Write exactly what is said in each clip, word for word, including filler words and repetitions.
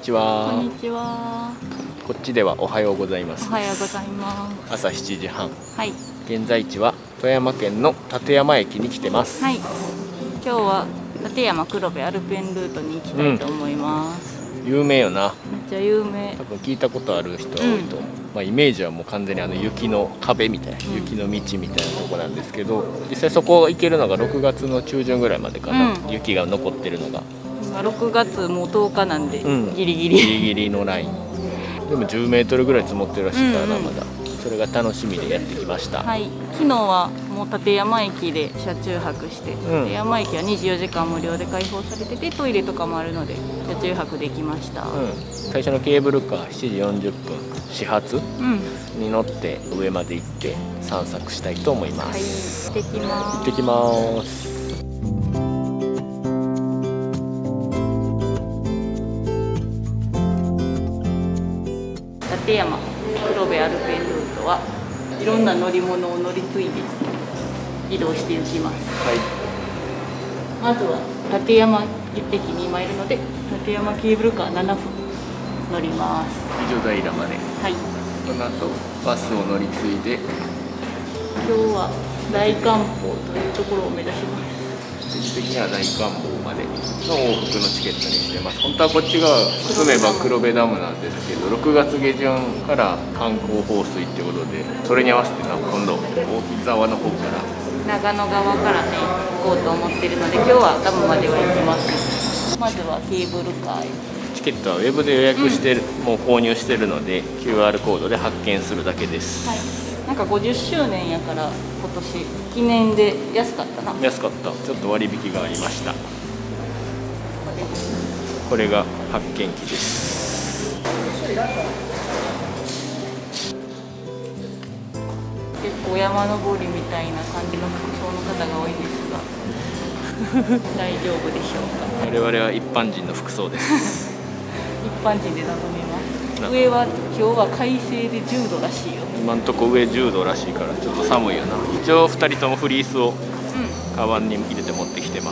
ちは。 こんにちは。 こっちではおはようございます。 おはようございます。 朝しちじはん。 はい。 現在地は富山県の立山駅に来てます。 はい。今日は立山黒部アルペンルートに行きたいと思います。 うん、有名よな。 めっちゃ有名。 多分聞いたことある人は多いと思う。うん、まあイメージはもう完全にあの雪の壁みたいな、うん、雪の道みたいなとこなんですけど、実際そこ行けるのがろくがつの中旬ぐらいまでかな。うん、雪が残ってるのが。 今ろくがつもうとおかなんで、うん、ギリギリギリギリのライン。でもじゅうメートルぐらい積もってるらしいからな、うんうん、まだ。それが楽しみでやってきました。 はい。昨日はもう立山駅で車中泊して、うん、立山駅はにじゅうよじかん無料で開放されてて、トイレとかもあるので車中泊できました。うん、 最初のケーブルカーしちじよんじゅっぷん始発、うん、に乗って上まで行って散策したいと思います。 はい、行ってきます。 行ってきます。 立山黒部アルペンルートはいろんな乗り物を乗り継いで移動していきます。はい、まずは立山駅に今いるので立山ケーブルカーななふん乗ります。 美女平まで。はい。この後バスを乗り継いで今日は大観峰というところを目指します。 最終的には大観峰までの往復のチケットにしてます。本当はこっち側進めば黒部ダムなんですけど、ろくがつげじゅんから観光放水ってことで、それに合わせてな今度大木沢の方から長野側からね行こうと思ってるので、今日はダムまでは行きます。まずはケーブルカーへ。 チケットはウェブで予約してる、うん、もう購入してるので キューアール コードで発券するだけです。はい、 なんかごじゅっしゅうねんやから今年記念で安かったな。 安かった。ちょっと割引がありました。これが発券機です。 結構山登りみたいな感じの服装の方が多いんですが大丈夫でしょうか。 我々は一般人の服装です一般人で臨みます。上は今日は快晴でじゅうどらしいよ。 今んとこ上じゅうどらしいからちょっと寒いよな。一応ふたりともフリースをカバンに入れて持ってきてます。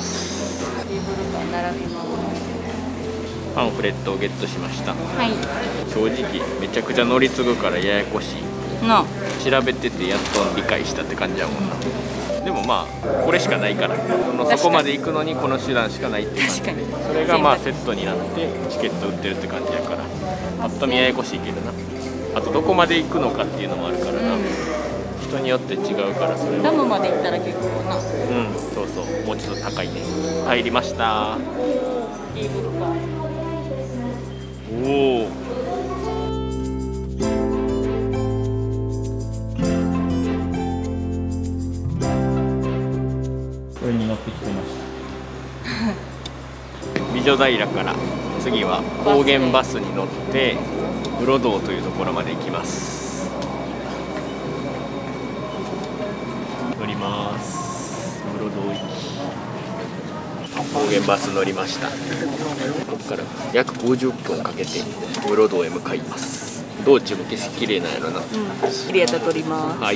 ケーブルカー並びます。 パンフレットをゲットしました。 はい。 正直めちゃくちゃ乗り継ぐからややこしいな。調べててやっと理解したって感じやもんな。でもまあこれしかないから、そこまで行くのにこの手段しかないっていう感じで、それがまあセットになってチケット売ってるって感じやから、ぱっと見ややこしいけどな。あとどこまで行くのかっていうのもあるからな、うん、人によって違うから。それはダムまで行ったら結構な。うん、 そうそう、もうちょっと高いね。入りました。 ケーブルカー。 おお、これに乗ってきてました美女平から次は高原バスに乗って室堂というところまで行きます。乗ります。室堂行き。高原バス乗りました。ここから約ごじゅっぷんかけて室堂へ向かいます。道中も景色綺麗なんやろな。うん、 綺麗やったら撮ります。はい。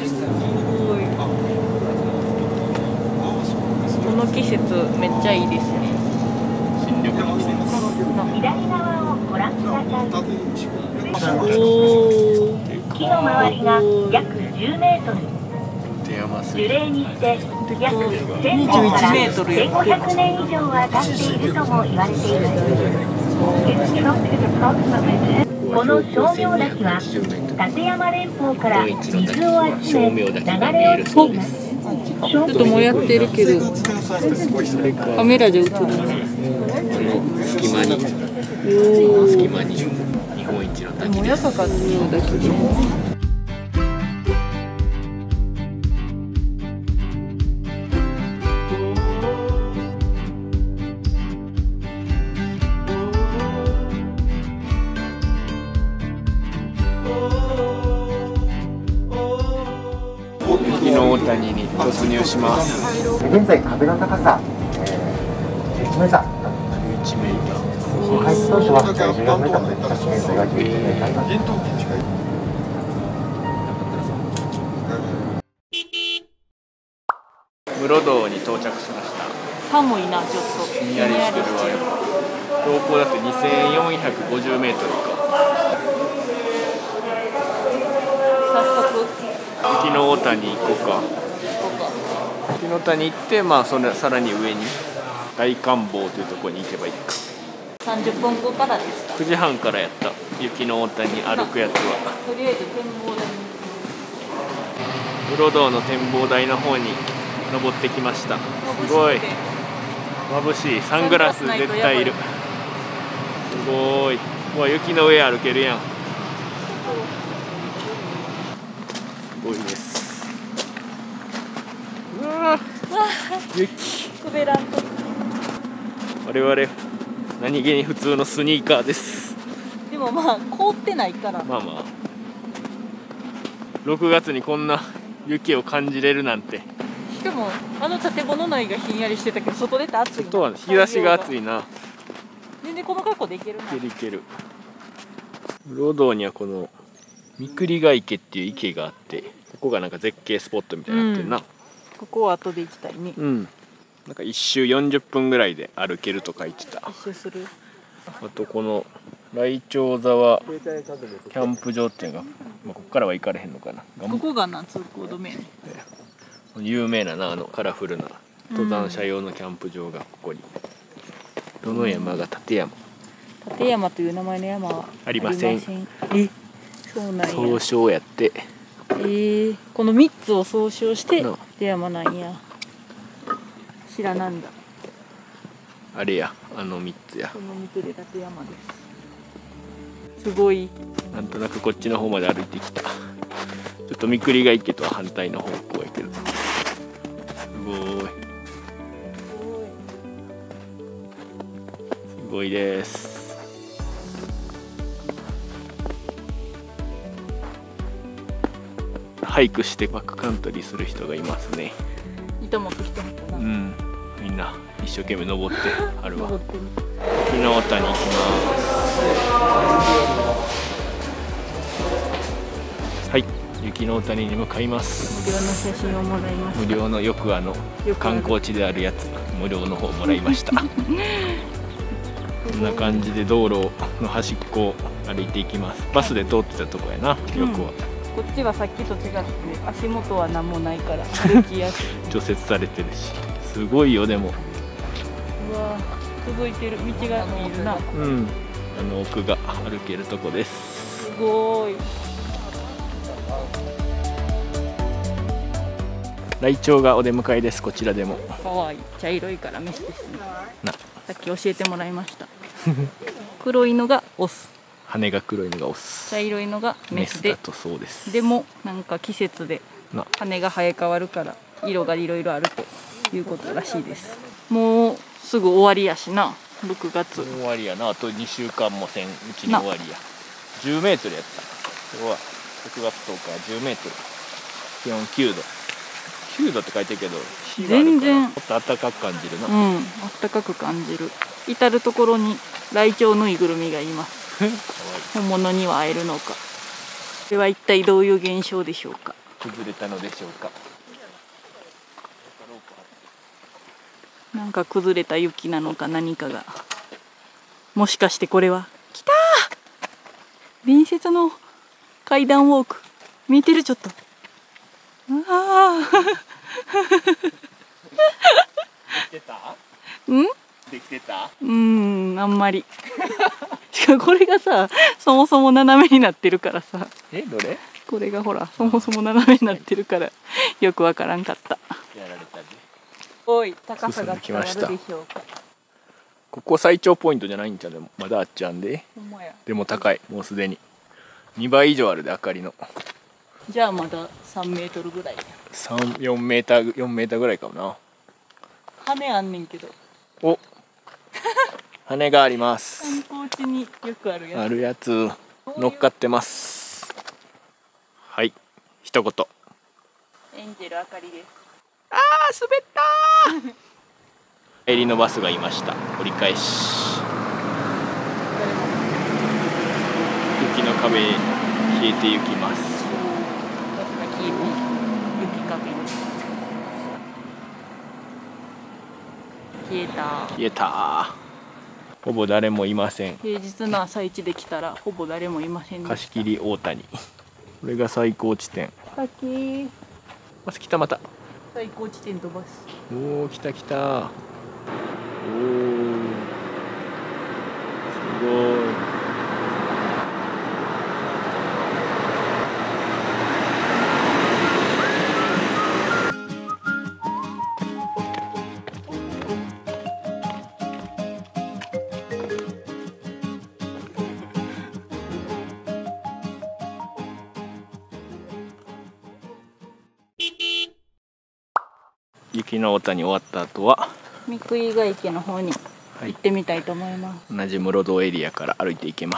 この季節めっちゃいいですね。 新緑の季節。 左側をご覧ください。 お木の周りが約じゅうメートル。樹齢にして約せんねんからせんごひゃくねん以上は経っているとも言われている。この称名滝は立山連峰から水を集め流れ落ちています。 ちょっともやってるけどカメラで映るね。 隙間に隙間に日本一の滝です。 もやかかってるようだけど。 雪の大谷に突入します。 現在壁の高さ、えー、じゅういちメーター。 じゅういちメーター。 開始当初はじゅうよんメーターといった現在はじゅういちメーターになります。 室堂に到着しました。 寒いな、ちょっとひんやりしてるわ。やっぱ標高だってにせんよんひゃくごじゅうメートルか。 早速雪の大谷行こうか。雪の谷行って、まあそれさらに上に大観峰というところに行けばいいか。 さんじゅっぷんごからでした。 くじはんからやった。雪の大谷歩くやつは。 とりあえず展望台に室堂の展望台の方に登ってきました。すごい眩しい。サングラス絶対いる。すごい。うわ、雪の上歩けるやん。すごいです。うわー、雪。 滑らんと。 我々何気に普通のスニーカーです。 でもまあ凍ってないから。 まあまあろくがつにこんな雪を感じれるなんて。 しかもあの建物内がひんやりしてたけど、外出て暑いな。 外は日差しが暑いな。 全然この格好でいけるな。 いけるいける。室堂にはこの三栗ヶ池っていう池があって、ここがなんか絶景スポットみたいになってるな、うん、 ここは後で行きたいね。 うん、なんか一周よんじゅっぷんぐらいで歩けるとか言ってた。 一周する。 あとこの来鳥沢キャンプ場っていうのが、まあ、ここからは行かれへんのかな。 ここがな通行止めやね。 有名なな、あのカラフルな登山者用のキャンプ場がここに、うん、どの山が立山。 立山という名前の山はありません。 え、そうなんや。 総称やって。 えー、このみっつを総称して立山なんや。知らなんだ。 あれや、あのみっつや。 このみっつで立山です。すごい。 なんとなくこっちの方まで歩いてきた。ちょっと三栗ヶ池とは反対の方向やけど。すごい。すごいです。ハイクしてバックカントリーする人がいますね。 糸持ってきてはったな。 うん、みんな一生懸命登ってあるわ。雪の大谷行きます。はい、雪の大谷に向かいます。 無料の写真をもらいました。 無料のよくあの観光地であるやつ、無料の方もらいました。こんな感じで道路の端っこを歩いていきます。バスで通ってたとこやな、よくは。 こっちはさっきと違って足元は何もないから歩きやすい。 除雪されてるし、すごいよ。でもうわ、続いてる道が見えるな。 うん、あの奥が歩けるとこです。 すごい。 ライチョウがお出迎えです。こちらでもかわいい。茶色いからメスですね。 な、 さっき教えてもらいました。黒いのがオス。 羽が黒いのがオス。 茶色いのがメスで。 メスだとそうです。 でもなんか季節で羽が生え変わるから色がいろいろあるということらしいです。もうすぐ終わりやしな。ろくがつ終わりやな。あとにしゅうかんもせんうちに終わりや。じゅうメートルやった。今日はろくがつとおかじゅうメートル。気温きゅうど。きゅうどって書いてるけど全然ちょっと暖かく感じるな。 うん、暖かく感じる。至る所にライチョウぬいぐるみがいます。本物には会えるのか。これは一体どういう現象でしょうか。 崩れたのでしょうか。 なんか崩れた雪なのか何かが。もしかしてこれは来たー、伝説の階段ウォーク見えてる。ちょっとああできてた？ うん？ できてた？ うーん、あんまり。しかもこれがさ、そもそも斜めになってるからさ。 え、どれ？ これがほら、そもそも斜めになってるからよくわからんかった。 やられたね。 おい、高さが伝わるでしょうか。 ここ最長ポイントじゃないんちゃう？でもまだあっちゃんで。 ほんまや。 でも高い。もうすでににばい以上あるで、明かりの。 じゃあまださんメートルぐらい。 さん、よんメーター、よんメーターぐらいかもな。 羽あんねんけど。 お、羽があります。 観光地によくあるやつ。 あるやつ乗っかってます。はい、一言。 エンジェルあかりです。 あー、滑ったー。帰りのバスがいました。折り返し。雪の壁冷えてゆきます。 バスが消えて雪壁です。 消えた。 消えた。ほぼ誰もいません。 平日の朝一で来たらほぼ誰もいませんでした。 貸し切り大谷。これが最高地点。 さっきまず来たまた。 最高地点飛ばす。 おお来た来た。おおすごい。雪の大谷終わった後は三杭ヶ池の方に行ってみたいと思います。 同じ室堂エリアから歩いていけます。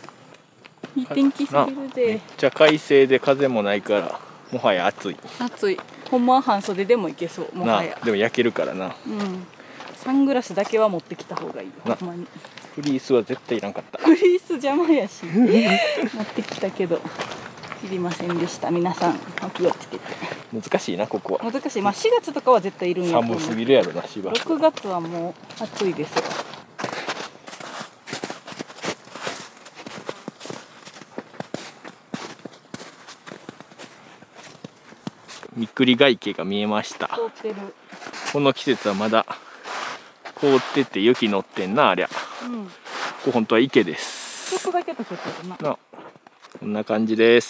いい天気すぎるめっぜ。 ちゃ快晴で風もないからもはや暑い。 暑い。ほんまは半袖でもいけそう。もはやなでも焼けるからな。 うん。サングラスだけは持ってきた方がいい。ほんまに。 フリースは絶対いらんかった。 フリース邪魔やし持ってきたけどいりませんでした。皆さんお気をつけて。 難しいなここは。 難しい。まあしがつとかは絶対いるんやと思う。 寒すぎるやろなしば。 ろくがつはもう暑いですよ。 三杭ヶ池が見えました。 凍ってる。 この季節はまだ凍ってて雪乗ってんなありゃ。 うん。 ここ本当は池です。 ちょっとだけ溶けてるな。 なこんな感じです。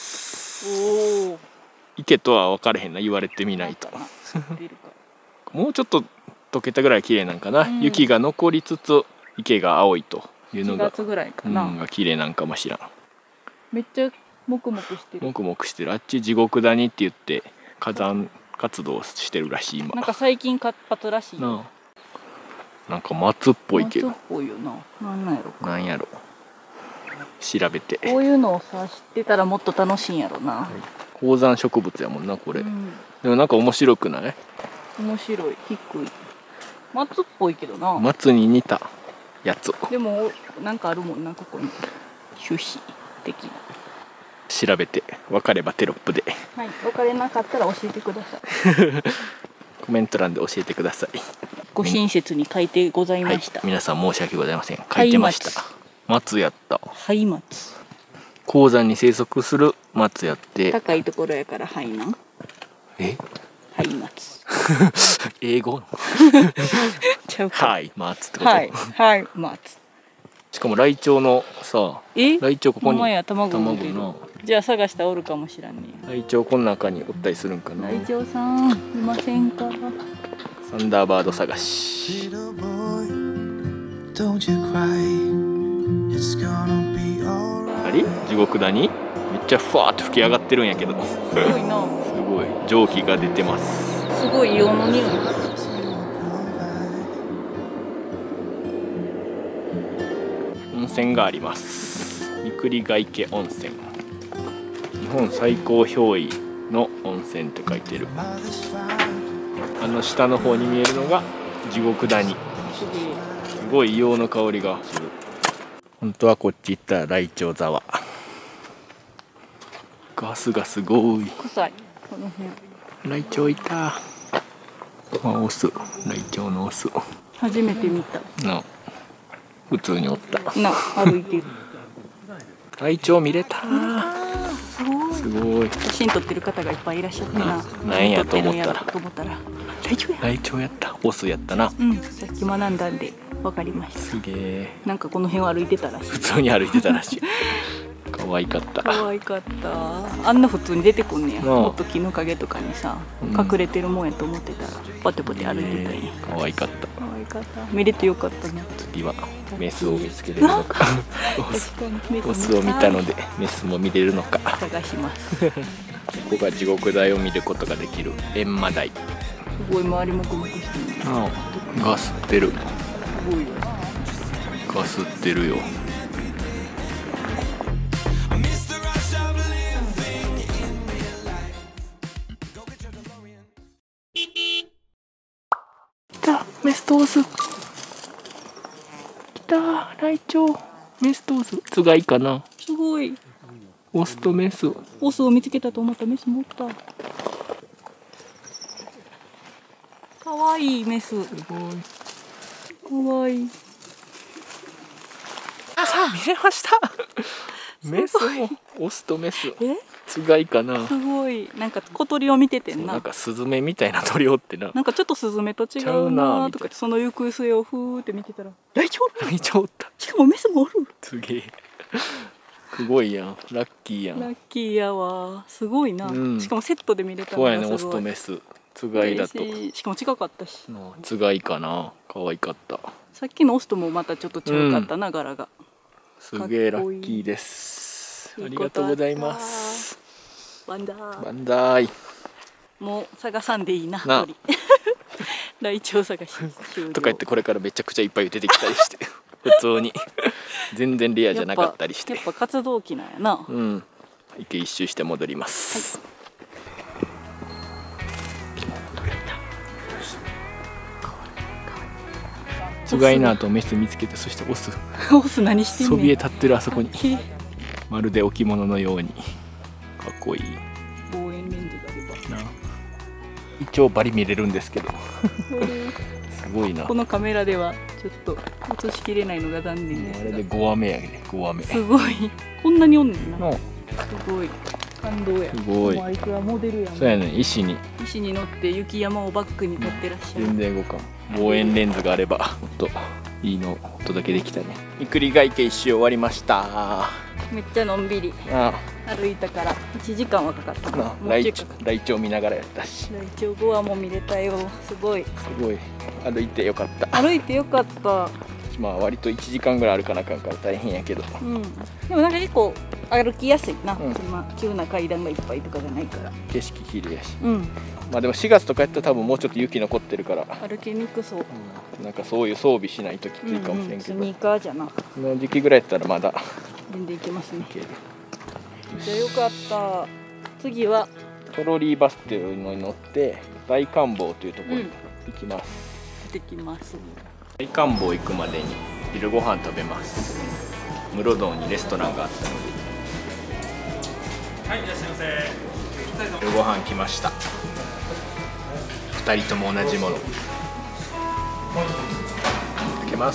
おお。 池とは分かれへんな言われてみないと。もうちょっと溶けたぐらい綺麗なんかな、うん、雪が残りつつ池が青いというのがしがつぐらいかな、 うん、が綺麗なんかもしらん。 めっちゃもくもくしてる。 もくもくしてる。あっち地獄谷って言って火山活動してるらしい今。 なんか最近活発らしい。 なあ、なんか松っぽいけど。 松っぽいよな。なんなんやろ。 なんやろ。調べて。 こういうのをさ知ってたらもっと楽しいんやろな。はい、 高山植物やもんなこれ、うん、でもなんか面白くない？ 面白い。低い松っぽいけどな。 松に似たやつ。 でもなんかあるもんなここに種子的な。 調べて分かればテロップで。 はい、分かれなかったら教えてください。 コメント欄で教えてください。 ご親切に書いてございました、 はい、皆さん申し訳ございません。書いてました。松やった。 はい松。 高山に生息する松やって。 高いところやからはいなん。 え？ はい松。 英語？ ちゃうか。 はい松ってこと。 はいはい松。 しかもライチョウのさ、 え？ ライチョウここに。 ほんまや卵産んでる。 じゃあ探したらおるかもしらんね。 ライチョウこの中におったりするんかな。 ライチョウさんいませんか。 サンダーバード探し。あれ？地獄谷？めっちゃふわーっと吹き上がってるんやけど。すごいな。 すごい蒸気が出てます。 すごい硫黄の匂い。 温泉があります。三杭ヶ池温泉。日本最高氷位の温泉って書いてる。あの下の方に見えるのが地獄谷。すごい硫黄の香りがする。本当はこっち行ったらライチョウ沢。ガスがすごい。 臭い。この辺。 ライチョウいた。あ、オス。ライチョウのオス。 初めて見た。 な。普通におった。 な、歩いてる。 ライチョウ見れた。 すごい。 すごい。 写真撮ってる方がいっぱいいらっしゃってな。 なんやと思ったら。 と思ったら。ライチョウや。 ライチョウやった。オスやったな。 うん、さっき学んだんで。わかりました。 すげえ。 なんかこの辺を歩いてたらしい。 普通に歩いてたらしい。可愛かった。 可愛かった。あんな普通に出てくんねや。もっと木の陰とかにさ、隠れてるもんやと思ってたら、パテパテ歩いてたんや。 可愛かった。 可愛かった。見れてよかったね。 次はメスを見つけれるのか。オスを見たのでメスも見れるのか。 探します。 ここが地獄台を見ることができる閻魔台。 すごい周りもくもくしてる。 ガスってる。 すごいよ。 ガスってるよ。来た、メスとオス。来た、ライチョウ。メスとオス。つがいかな。 すごい。 オスとメス。 オスを見つけたと思ったメスもおった。可愛いメス。 すごい。 わいい。 あ、さあ見れました。メスもオスとメス。 え？ つがいかな。 すごい。なんか小鳥を見ててんな。 なんかスズメみたいな鳥おってな。 なんかちょっとスズメと違うなとか、その行く末をふーって見てたらライチョウ。 ライチョウおった。 しかもメスもおる。 すげえ。すごいやん。ラッキーやん。 ラッキーやわ。すごいな。うん、しかもセットで見れたのがすごい。そうやね、オスとメス。つがいだと。 しかも近かったし。 つがいかな。可愛かった。 さっきのオスともまたちょっと違かったな、うん、柄が。 すげえラッキーです。ありがとうございます。 バンダー。 バンダーイ。 もう探さんでいいな。 なライチョウ探し。 とか言ってこれからめちゃくちゃいっぱい出てきたりして。普通に全然レアじゃなかったりして。 やっぱ活動期なんやな。 うん。池一周して戻ります。はい、つがいの後メス見つけて、そしてオス。 オス何してんねん。 そびえ立ってるあそこに。まるで置物のように。かっこいい。 望遠レンズがあれば。 な。一応バリ見れるんですけど。すごいな。 このカメラではちょっと映しきれないのが残念ですが。 あれでごわめやね。ごわめ。 すごい。こんなにおんねんな。すごい。感動や。 すごい。 あいつはモデルやん。 そうやね。石に。 石に乗って雪山をバックに撮ってらっしゃる。 全然動かん。望遠レンズがあればもっといいのお届けできたね。三栗ヶ池一周終わりました。 めっちゃのんびりああ歩いたからいちじかんはかかったな。 ライチョウ見ながらやったし。 ライチョウごわも見れたよ。すごいすごい歩いてよかった。 歩いてよかった。 まあ割といちじかんぐらい歩かなあかんから大変やけど、 うん、でもなんか結構歩きやすいな、うん、そんな急な階段がいっぱいとかじゃないから。 景色綺麗やし、 うん、 まあでもしがつとかやったら多分もうちょっと雪残ってるから歩きにくそう、 うん、なんかそういう装備しないときついかもしれんけど、 うんうん、スニーカーじゃなこの時期ぐらいやったらまだ全然行けますね。じゃあよかった。次はトロリーバスっていうのに乗って大観望というところに行きます、 うん、行ってきます。 大観望行くまでに昼ご飯食べます。室堂にレストランがあったので。はい、いらっしゃいませ。昼ご飯来ました。二人とも同じもの。開けます。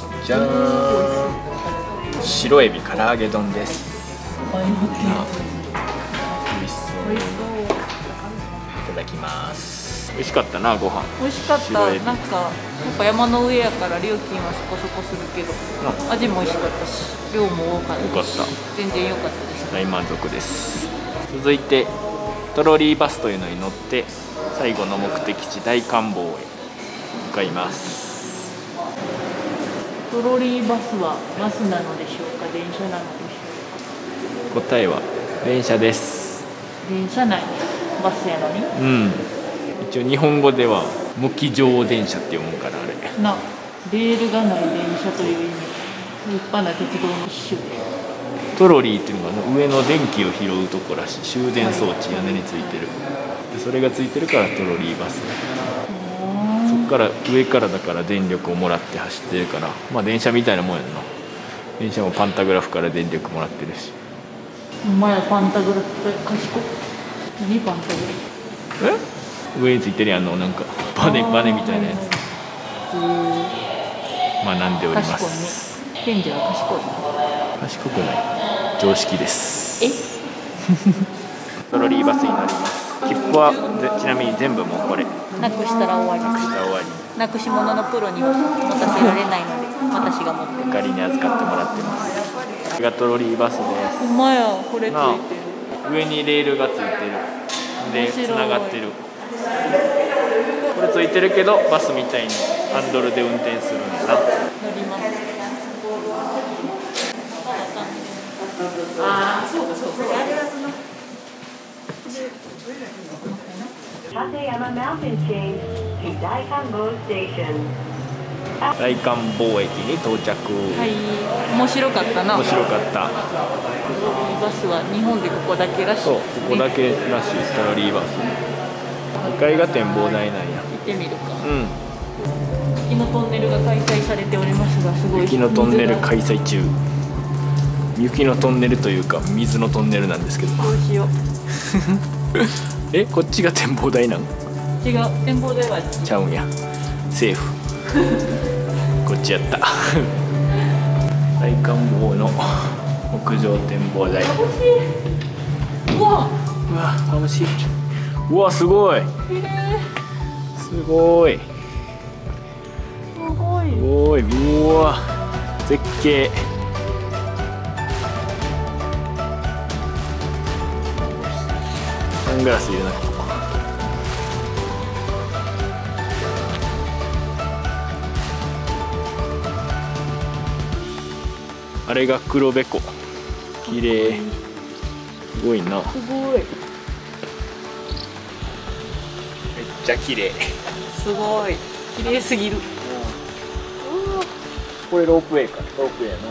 じゃーん。白エビ唐揚げ丼です。美味しそう。いただきます。美味しかったな、ご飯。 美味しかった。なんかやっぱ山の上やから料金はそこそこするけど、味も美味しかったし、量も多かったし、全然良かったです。 大満足です。続いてトロリーバスというのに乗って最後の目的地大観望へ向かいます。 トロリーバスはバスなのでしょうか、電車なのでしょうか。 答えは電車です。 電車内バスやのに。 うん。一応日本語では無機乗電車って読むからあれな。レールがない電車という意味。立派な鉄道の一種で。 トロリーっていうのが上の電気を拾うとこらしい。終電装置、屋根についてる。でそれがついてるからトロリーバス。そっから上からだから電力をもらって走ってるから、まあ電車みたいなもんやんな。電車もパンタグラフから電力もらってるし。 お前パンタグラフ賢い。何パンタグラフ？ え？上についてるやんのなんかバネバネみたいなやつ。学んでおります。 賢いね。賢者は賢いね。 賢くない。常識です。 え？ トロリーバスに乗ります。切符はちなみに全部もうこれ。 なくしたら終わり。 なくしたら終わり。 なくし物のプロには持たせられないので私が持ってる。 仮に預かってもらってます。これがトロリーバスです。 ほんまや、これついてる。 上にレールがついてる。でつながってる。これついてるけどバスみたいにハンドルで運転するんだな。乗ります。 ああ、そうかそうか。 大観望駅に到着。 はい、面白かったな。 面白かった。 トロリーバスは日本でここだけらしい、ね。 そう、ここだけらしいトロリーバス。にかいが展望台なんや。 行ってみるか。 うん。 雪のトンネルが開催されておりますが、すごい。 雪のトンネル開催中。雪のトンネルというか水のトンネルなんですけど。 どうしよう。 え、こっちが展望台なん？ 違う、展望台はちゃうんや。セーフ。 こっちやった大観峰の屋上展望台。 うわうわ眩しい。うわすごいすごいすごいすごい。うわ絶景。サングラス入れなきゃ。あれが黒部湖。綺麗。すごいな。 すごい。 めっちゃ綺麗。 すごい。綺麗すぎる。 これロープウェイか。ロープウェイやな。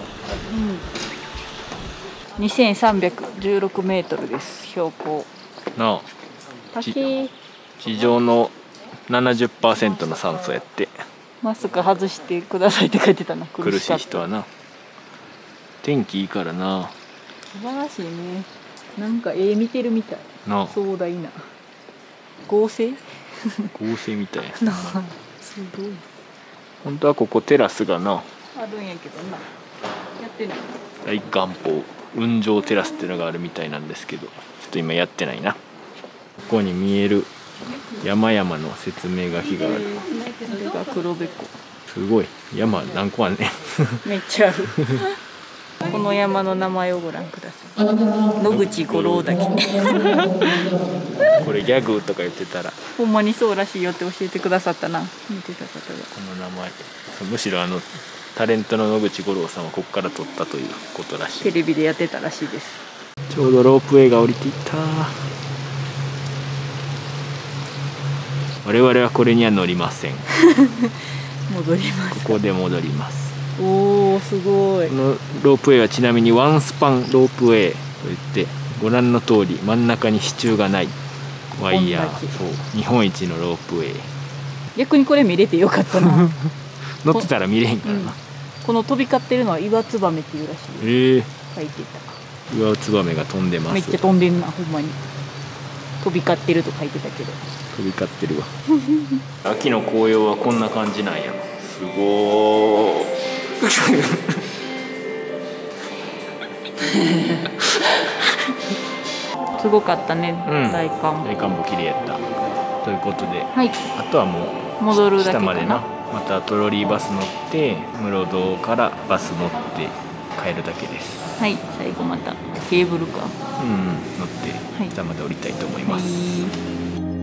うん。にせんさんびゃくじゅうろくメートルです。標高。 なあ。 滝。 地上の ななじゅっパーセント の酸素やって。 マスク外してくださいって書いてたな。 苦しい人はな。天気いいからな。 素晴らしいね。なんか絵見てるみたい。 なあ。 壮大な。合成？ 合成みたいな。すごい。 本当はここテラスがな。 あるんやけどな。やってない。 大観峰雲上テラスっていうのがあるみたいなんですけど、ちょっと今やってないな。ここに見える山々の説明書きがある。 これが黒部湖。 すごい山何個あんねん。 めっちゃある。この山の名前をご覧ください。野口五郎岳。 これギャグとか言ってたら。 ほんまにそうらしいよって教えてくださったな。見てた方が。 この名前。むしろあのタレントの野口五郎さんはここから撮ったということらしい。 テレビでやってたらしいです。 ちょうどロープウェイが降りていった。我々はこれには乗りません。 戻ります。 ここで戻ります。 おおすごい。 このロープウェイはちなみにワンスパンロープウェイといってご覧の通り真ん中に支柱がないワイヤー。そう日本一のロープウェイ。 逆にこれ見れてよかったな。 乗ってたら見れへんからな、うん、 この飛び交ってるのは岩ツバメっていうらしい。 えー、 書いてた。 岩ツバメが飛んでます。 めっちゃ飛んでんなほんまに。飛び交ってると書いてたけど。 飛び交ってるわ。秋の紅葉はこんな感じなんや。すごー。 すごかったね、 うん、 大観大観峰綺麗やった。ということで、 はい、 あとはもう戻るだけかな。 下までな、またトロリーバス乗って室堂からバス乗って帰るだけです。 はい、最後またケーブルカー、 うん、乗って下まで降りたいと思います。はいはい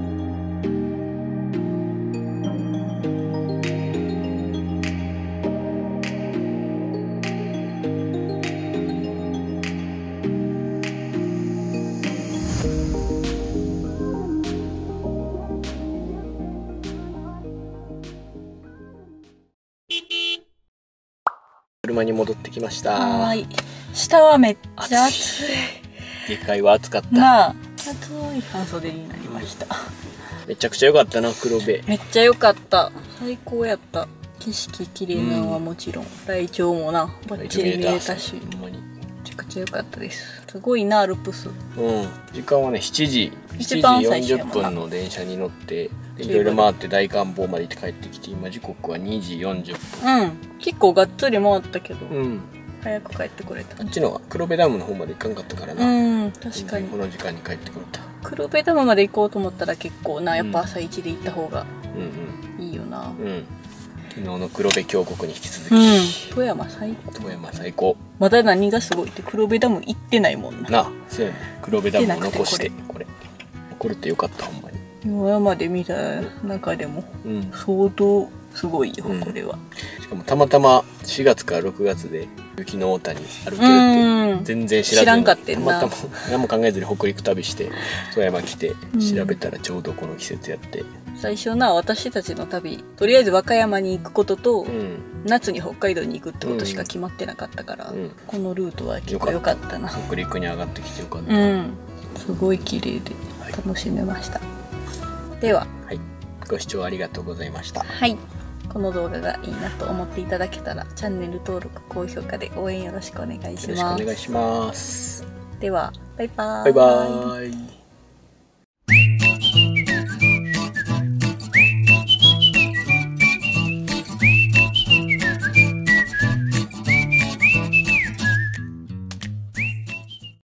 車に戻ってきました。 はい。下はめっちゃ暑い。 下界は暑かった。 なあ、暑い半袖になりました。 めちゃくちゃ良かったな、黒部。 めっちゃ良かった。最高やった。景色綺麗なのはもちろん、ライチョウもな、バッチリ見えたし。めちゃくちゃ良かったです。すごいな、アルプス。 うん。時間はね、しちじ、しちじよんじゅっぷんの電車に乗って。いろいろ回って大観峰まで行って帰ってきて、今時刻はにじよんじゅっぷん。 うん、結構がっつり回ったけど、 うん、 早く帰ってくれた。 あっちの黒部ダムの方まで行かんかったからな。 うん、確かにこの時間に帰ってくれた。 黒部ダムまで行こうと思ったら結構な、やっぱ朝一で行った方がいいよな。 うん、うん、昨日の黒部峡谷に引き続き、 うん、富山最高。 富山最高。まだ何がすごいって黒部ダム行ってないもんな。 なあ、そうやね。黒部ダムを残してこれ残れてよかった、ほんまに。 今まで見た中でも相当すごいよ、うん、これは。 しかもたまたましがつからろくがつで雪の大谷歩けるって全然知らずに、 知らんかってんな。 たまたま何も考えずに北陸旅して富山来て調べたらちょうどこの季節やって、うん、 最初な、私たちの旅とりあえず和歌山に行くことと、うん、夏に北海道に行くってことしか決まってなかったから、うん、このルートは結構良かったな。 北陸に上がってきてよかった、 うん、すごい綺麗で楽しめました。では、 はい、ご視聴ありがとうございました。 はい、この動画がいいなと思っていただけたらチャンネル登録、高評価で応援よろしくお願いします。 よろしくお願いします。 では、バイバーイ。 バイバーイ。